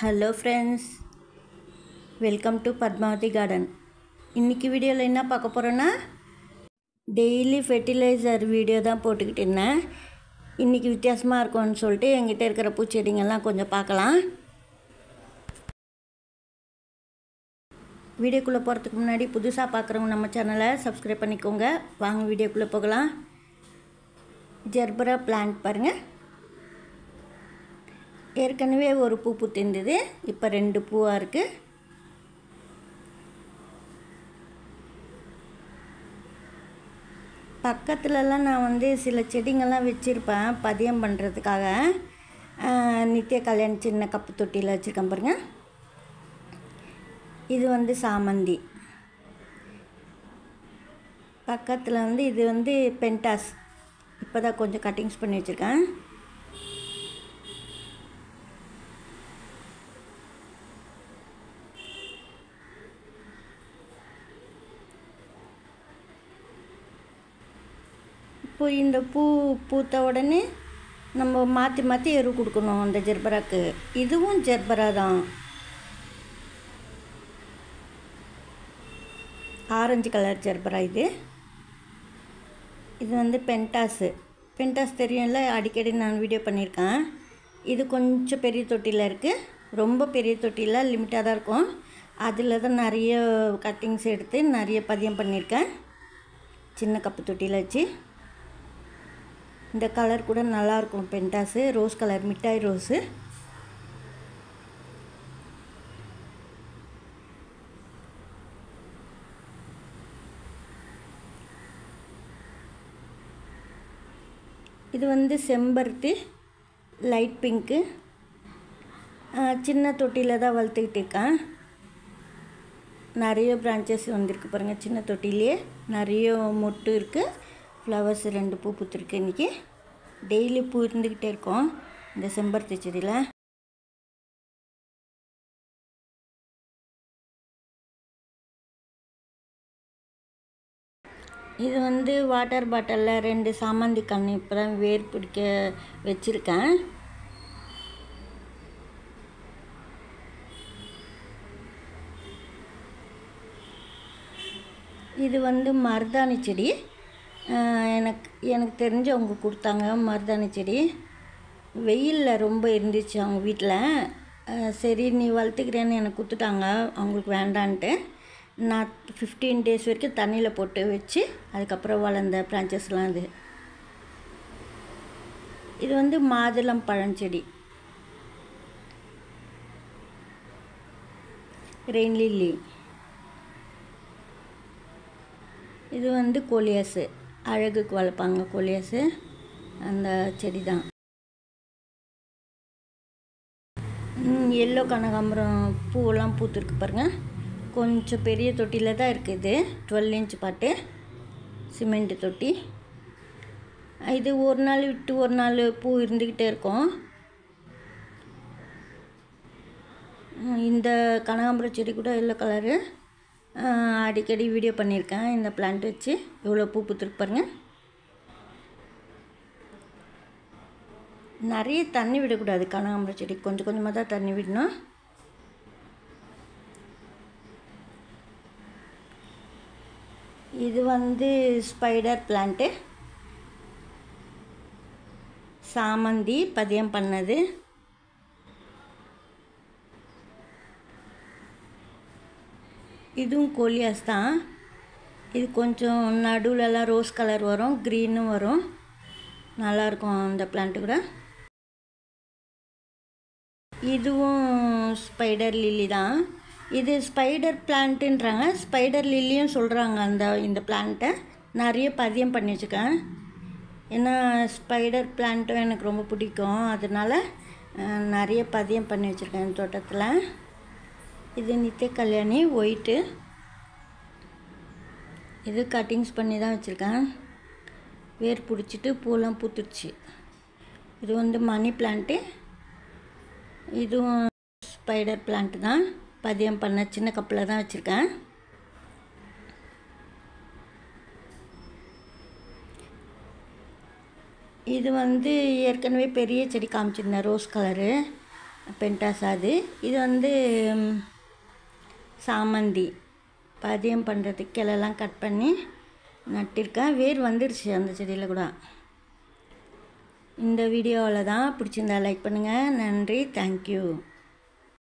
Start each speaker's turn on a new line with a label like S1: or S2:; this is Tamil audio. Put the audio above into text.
S1: Hello friends, welcome to Padmavathi garden. இன்றைக்கி வீடியோவில் என்ன பார்க்க போகிறோன்னா, டெய்லி ஃபெர்டிலைசர் வீடியோ தான் போட்டுக்கிட்டு இருந்தேன். இன்றைக்கி வித்தியாசமாக இருக்கும்னு சொல்லிட்டு என்கிட்ட இருக்கிற பூச்செடிங்கெல்லாம் கொஞ்சம் பார்க்கலாம். வீடியோக்குள்ளே போகிறதுக்கு முன்னாடி புதுசாக பார்க்குறவங்க நம்ம சேனலை சப்ஸ்கிரைப் பண்ணிக்கோங்க. வாங்க வீடியோக்குள்ளே போகலாம். ஜெர்பரா பிளான்ட் பாருங்கள், ஏற்கனவே ஒரு பூ பூத்திருந்தது, இப்போ 2 பூவாக இருக்குது. பக்கத்துலலாம் நான் சில செடிங்கள்லாம் வச்சுருப்பேன் பதியம் பண்ணுறதுக்காக. நித்திய கல்யாணி சின்ன கப்பு தொட்டியில் வச்சுருக்கேன் பாருங்கள். இது சாமந்தி. பக்கத்தில் இது பென்டாஸ். இப்போ தான் கொஞ்சம் கட்டிங்ஸ் பண்ணி வச்சுருக்கேன். இப்போ இந்த பூ பூத்த உடனே நம்ம மாற்றி மாற்றி எரு கொடுக்கணும் அந்த ஜெர்பராக்கு. இதுவும் ஜெர்பரா தான், ஆரஞ்சு கலர் ஜெர்பரா. இது பென்டாஸு. பென்டாஸ் தெரியும்ல, அடிக்கடி நான் வீடியோ பண்ணியிருக்கேன். இது கொஞ்சம் பெரிய தொட்டியில் இருக்குது. ரொம்ப பெரிய தொட்டியில் லிமிட்டாக தான் இருக்கும். அதில் தான் நிறைய கட்டிங்ஸ் எடுத்து நிறைய பதியம் பண்ணியிருக்கேன் சின்ன கப்பு தொட்டியில் வச்சு. இந்த கலர் கூட நல்லாயிருக்கும். பென்டாஸு ரோஸ் கலர், மிட்டாய் ரோஸு. இது செம்பருத்தி லைட் பிங்க்கு. சின்ன தொட்டியில் தான் வளர்த்துக்கிட்டு இருக்கேன். நிறைய பிரான்ச்சஸ் வந்திருக்கு பாருங்கள். சின்ன தொட்டிலே நிறைய மொட்டு இருக்குது. ஃப்ளவர்ஸ் 2 பூ பூத்துருக்கு. இன்றைக்கி டெய்லி பூ இருந்துக்கிட்டே இருக்கும் இந்த செம்பருத்தி செடியில். இது வாட்டர் பாட்டிலில் 2 சாமந்தி கன்று இப்போ தான் வேர் பிடிக்க வச்சுருக்கேன். இது மருதாணி செடி. எனக்கு தெரிஞ்சவங்க கொடுத்தாங்க மருதாணி செடி. வெயிலில் ரொம்ப இருந்துச்சு அவங்க வீட்டில். சரி நீ வளர்த்துக்கிறேன்னு எனக்கு கொடுத்துட்டாங்க, அவங்களுக்கு வேண்டான்ட்டு. நான் 15 days வரைக்கும் தண்ணியில் போட்டு வச்சு அதுக்கப்புறம் வளர்ந்த பிரான்ச்சஸ்லாம் இது மாதுளம் பழஞ்செடி. Rain lily. இது கோலியாஸு. அழகுக்கு வளர்ப்பாங்க கோலியாஸு, அந்த செடி தான். எல்லோ கனகாம்பரம் பூவெல்லாம் பூத்துருக்கு பாருங்கள். கொஞ்சம் பெரிய தொட்டியில் தான் இருக்குது. 12 inch பாட்டு சிமெண்ட் தொட்டி. இது ஒரு நாள் விட்டு ஒரு நாள் பூ இருந்துக்கிட்டே இருக்கும். இந்த கனகாம்பரம் செடி கூட எல்லோ கலரு. அடிக்கடி வீடியோ பண்ணியிருக்கேன் இந்த பிளான்ட் வச்சு. இவ்வளோ பூ பூத்துருக்கு பாருங்கள். நிறைய தண்ணி விடக்கூடாது கனகாம்பரம் செடி, கொஞ்சம் கொஞ்சமாக தான் தண்ணி விடணும். இது ஸ்பைடர் பிளான்ட்டு. சாமந்தி பதியம் பண்ணது. இதுவும் கோலியாஸ் தான். இது கொஞ்சம் நடுவுலலாம் ரோஸ் கலர் வரும், க்ரீனும் வரும். நல்லாயிருக்கும் அந்த பிளான்ட்டு கூட. இதுவும் ஸ்பைடர் லில்லி தான். இது ஸ்பைடர் பிளான்ட்டுன்றாங்க, ஸ்பைடர் லில்லியும் சொல்கிறாங்க. இந்த பிளான்ட்டை நிறைய பதியம் பண்ணி வச்சுருக்கேன். ஏன்னா ஸ்பைடர் பிளான்ட்டும் எனக்கு ரொம்ப பிடிக்கும், அதனால் நிறைய பதியம் பண்ணி வச்சுருக்கேன் இந்த தோட்டத்தில். இது நித்திய கல்யாணி ஒயிட்டு. இது கட்டிங்ஸ் பண்ணி தான் வச்சுருக்கேன். வேர் பிடிச்சிட்டு பூலாம் பூத்துருச்சு. இது மணி பிளான்ட்டு. இதுவும் ஸ்பைடர் பிளான்ட்டு தான். பதியம் பண்ண சின்ன கப்பில் தான் வச்சுருக்கேன். இது ஏற்கனவே பெரிய செடி காமிச்சிருந்தேன் ரோஸ் கலரு. பென்டாஸ் அது. இது வந்து சாமந்தி பதியம் பண்ணுறதுக்கு கிளைலாம் கட் பண்ணி நட்டிருக்கேன். வேர் வந்துடுச்சு அந்த செடியில் கூட. இந்த வீடியோவில் தான் பிடிச்சிருந்தா லைக் பண்ணுங்கள். நன்றி, தேங்க்யூ.